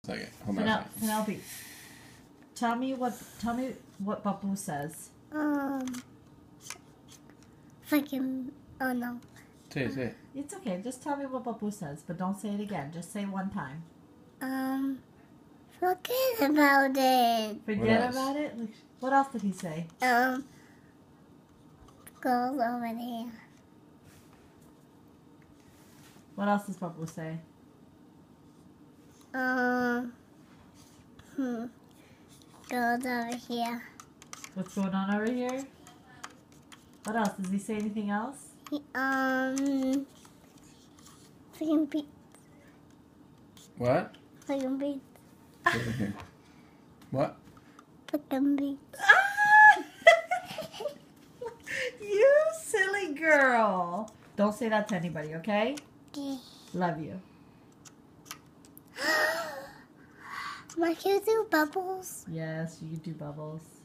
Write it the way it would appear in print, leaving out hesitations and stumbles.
Second. Hold on a second. Penelope, tell me what Papou says. Fucking. Oh no. Say it. It's okay. Just tell me what Papou says, but don't say it again. Just say one time. Forget about it. Forget about it? What else did he say? Goes over there. What else does Papou say? Goes over here. What's going on over here? What else? Does he say anything else? Fucking beat. What? Fucking beat. Over here. What? Fucking beat. You silly girl. Don't say that to anybody, okay? Okay. Love you. Might you do bubbles? Yes, you do bubbles.